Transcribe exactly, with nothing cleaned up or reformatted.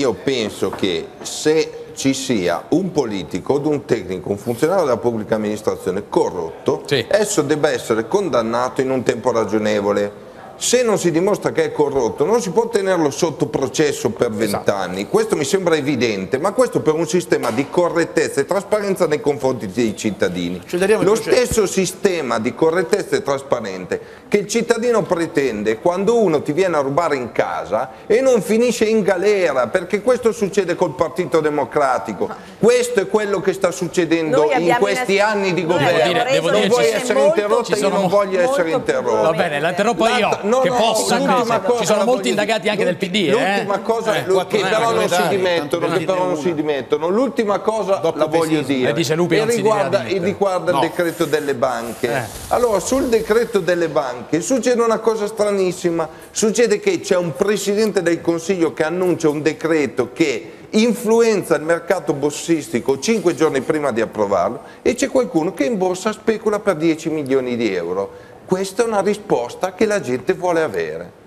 io penso che se ci sia un politico, un tecnico, un funzionario della pubblica amministrazione corrotto, sì. esso debba essere condannato in un tempo ragionevole. Se non si dimostra che è corrotto non si può tenerlo sotto processo per vent'anni, esatto. questo mi sembra evidente, ma questo per un sistema di correttezza e trasparenza nei confronti dei cittadini. Lo stesso sistema di correttezza e trasparenza che il cittadino pretende quando uno ti viene a rubare in casa e non finisce in galera, perché questo succede col Partito Democratico, questo è quello che sta succedendo in questi anni di governo. Devo non dire, vuoi essere interrotta, io non voglio essere interrotto. Va bene, la interrompo io. No, che no, possa, cosa, ci sono molti indagati anche del P D. L'ultima eh? cosa eh, che però non si dimettono, che però non si dimettono. L'ultima cosa la voglio dire e, dice Lupi e riguarda, e riguarda no. il decreto delle banche. Eh. Allora, sul decreto delle banche succede una cosa stranissima. Succede che c'è un Presidente del Consiglio che annuncia un decreto che influenza il mercato borsistico cinque giorni prima di approvarlo e c'è qualcuno che in borsa specula per dieci milioni di euro. Questa è una risposta che la gente vuole avere.